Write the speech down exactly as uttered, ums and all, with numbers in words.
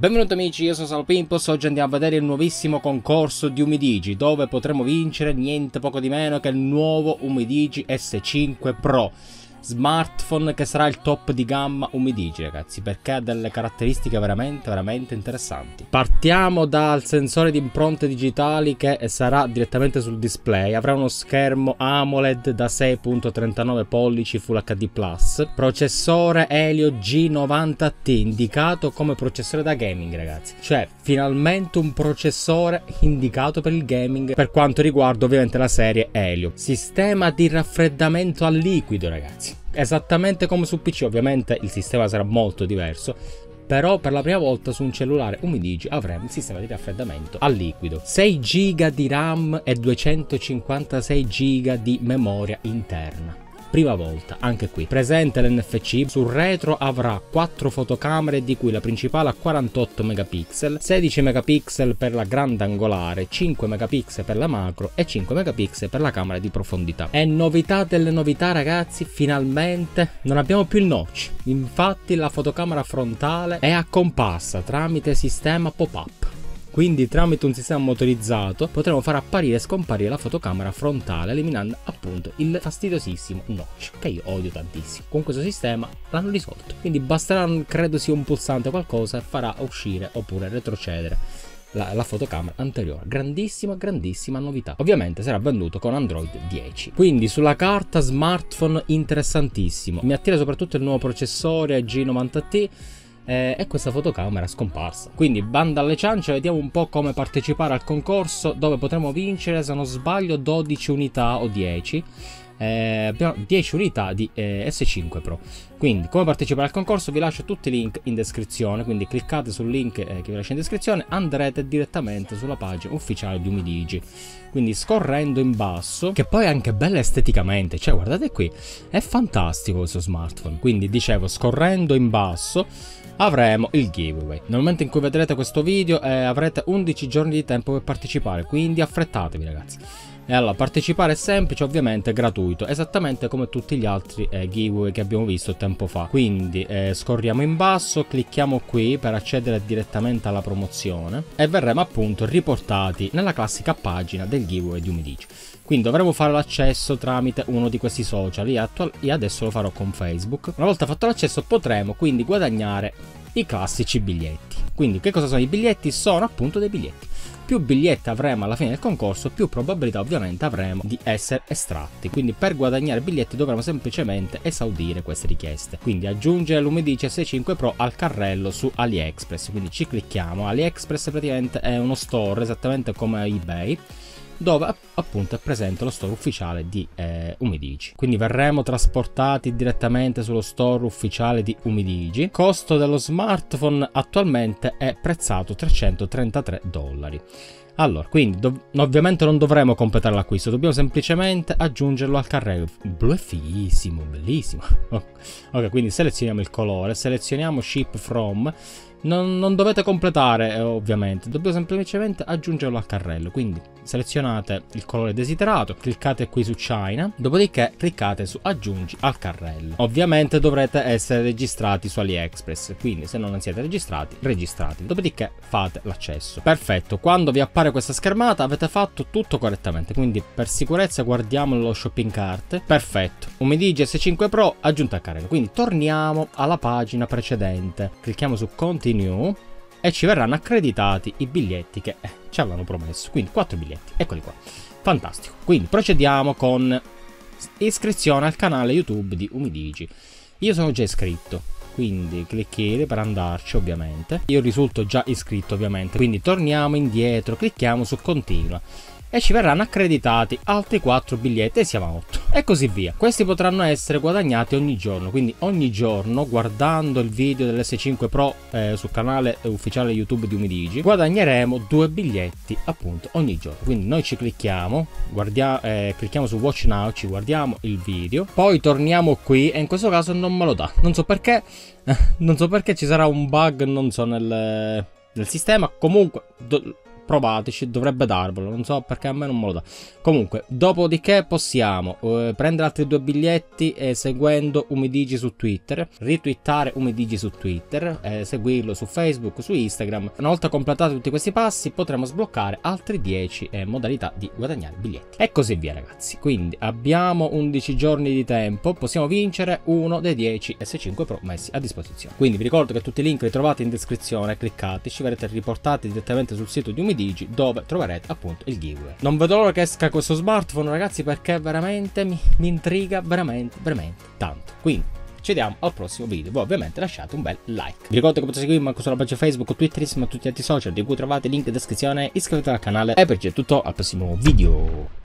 Benvenuti amici, io sono Salpimpos. Oggi andiamo a vedere il nuovissimo concorso di Umidigi, dove potremo vincere niente poco di meno che il nuovo Umidigi S cinque Pro, smartphone che sarà il top di gamma Umidigi, ragazzi, perché ha delle caratteristiche veramente veramente interessanti. Partiamo dal sensore di impronte digitali che sarà direttamente sul display. Avrà uno schermo AMOLED da sei virgola trentanove pollici Full H D plus, processore Helio G novanta T, indicato come processore da gaming, ragazzi, cioè finalmente un processore indicato per il gaming per quanto riguarda ovviamente la serie Helio. Sistema di raffreddamento a liquido, ragazzi, esattamente come su P C. Ovviamente il sistema sarà molto diverso, però per la prima volta su un cellulare Umidigi avremo il sistema di raffreddamento a liquido. sei giga di RAM e duecentocinquantasei giga di memoria interna. Prima volta anche qui. Presente l'N F C. Sul retro avrà quattro fotocamere, di cui la principale ha quarantotto megapixel, sedici megapixel per la grandangolare, cinque megapixel per la macro e cinque megapixel per la camera di profondità. E novità delle novità, ragazzi, finalmente non abbiamo più il notch. Infatti la fotocamera frontale è a comparsa tramite sistema pop-up. Quindi tramite un sistema motorizzato potremo far apparire e scomparire la fotocamera frontale, eliminando appunto il fastidiosissimo notch, che io odio tantissimo. Con questo sistema l'hanno risolto, quindi basterà, credo sia un pulsante o qualcosa, e farà uscire oppure retrocedere la, la fotocamera anteriore. Grandissima grandissima novità. Ovviamente sarà venduto con Android dieci. Quindi sulla carta smartphone interessantissimo. Mi attira soprattutto il nuovo processore G novanta T Eh, e questa fotocamera scomparsa. Quindi banda alle ciance, vediamo un po' come partecipare al concorso, dove potremo vincere, se non sbaglio, dodici unità o dieci. Eh, abbiamo dieci unità di eh, S cinque Pro. Quindi come partecipare al concorso vi lascio tutti i link in descrizione, quindi cliccate sul link eh, che vi lascio in descrizione, andrete direttamente sulla pagina ufficiale di Umidigi. Quindi scorrendo in basso, che poi è anche bella esteticamente, cioè guardate qui, è fantastico questo smartphone. Quindi dicevo, scorrendo in basso avremo il giveaway. Nel momento in cui vedrete questo video eh, avrete undici giorni di tempo per partecipare, quindi affrettatevi, ragazzi. E allora, partecipare è semplice, ovviamente gratuito, esattamente come tutti gli altri eh, giveaway che abbiamo visto tempo fa. Quindi eh, scorriamo in basso, clicchiamo qui per accedere direttamente alla promozione e verremo appunto riportati nella classica pagina del giveaway di Umidigi. Quindi dovremo fare l'accesso tramite uno di questi social. Io, io adesso lo farò con Facebook. Una volta fatto l'accesso potremo quindi guadagnare i classici biglietti. Quindi che cosa sono i biglietti? Sono appunto dei biglietti. Più biglietti avremo alla fine del concorso, più probabilità ovviamente avremo di essere estratti. Quindi per guadagnare biglietti dovremo semplicemente esaudire queste richieste. Quindi aggiungere l'Umidigi S cinque Pro al carrello su AliExpress. Quindi ci clicchiamo. AliExpress praticamente è uno store esattamente come eBay, dove appunto è presente lo store ufficiale di eh, Umidigi. Quindi verremo trasportati direttamente sullo store ufficiale di Umidigi. Costo dello smartphone attualmente è prezzato trecentotrentatré dollari. Allora, quindi ovviamente non dovremo completare l'acquisto, dobbiamo semplicemente aggiungerlo al carrello. Blu è fighissimo, bellissimo. Ok, quindi selezioniamo il colore, selezioniamo Ship From. Non, non dovete completare eh, ovviamente, dobbiamo semplicemente aggiungerlo al carrello. Quindi selezionate il colore desiderato, cliccate qui su China, dopodiché cliccate su aggiungi al carrello. Ovviamente dovrete essere registrati su AliExpress, quindi se non siete registrati, registrati, dopodiché fate l'accesso. Perfetto, quando vi appare questa schermata avete fatto tutto correttamente, quindi per sicurezza guardiamo lo shopping cart. Perfetto, Umidigi S cinque Pro aggiunto al carrello. Quindi torniamo alla pagina precedente, clicchiamo su Continue e ci verranno accreditati i biglietti che eh, ci avevano promesso. Quindi quattro biglietti, eccoli qua, fantastico. Quindi procediamo con iscrizione al canale YouTube di Umidigi. Io sono già iscritto, quindi clicchiere per andarci ovviamente. Io risulto già iscritto ovviamente, quindi torniamo indietro, clicchiamo su continua e ci verranno accreditati altri quattro biglietti e siamo a otto, e così via. Questi potranno essere guadagnati ogni giorno, quindi ogni giorno guardando il video dell'S cinque Pro eh, sul canale ufficiale YouTube di Umidigi guadagneremo due biglietti appunto ogni giorno. Quindi noi ci clicchiamo, guardiamo, eh, clicchiamo su Watch Now, ci guardiamo il video, poi torniamo qui e in questo caso non me lo dà, non so perché, non so perché, ci sarà un bug, non so, nel, nel sistema. Comunque do, provateci, dovrebbe darvelo, non so perché a me non me lo dà. Comunque, dopodiché possiamo eh, prendere altri due biglietti eh, seguendo Umidigi su Twitter, retweetare Umidigi su Twitter, eh, seguirlo su Facebook, su Instagram. Una volta completati tutti questi passi potremo sbloccare altri dieci eh, modalità di guadagnare biglietti e così via, ragazzi. Quindi abbiamo undici giorni di tempo, possiamo vincere uno dei dieci S cinque Pro messi a disposizione. Quindi vi ricordo che tutti i link li trovate in descrizione, cliccateci, verrete riportati direttamente sul sito di Umidigi dove troverete appunto il giveaway. Non vedo l'ora che esca questo smartphone, ragazzi, perché veramente mi, mi intriga veramente veramente tanto. Quindi ci vediamo al prossimo video. Voi ovviamente lasciate un bel like. Vi ricordo che potete seguirmi anche sulla pagina Facebook, Twitter e tutti gli altri social di cui trovate il link in descrizione. Iscrivetevi al canale e per oggi è tutto, al prossimo video.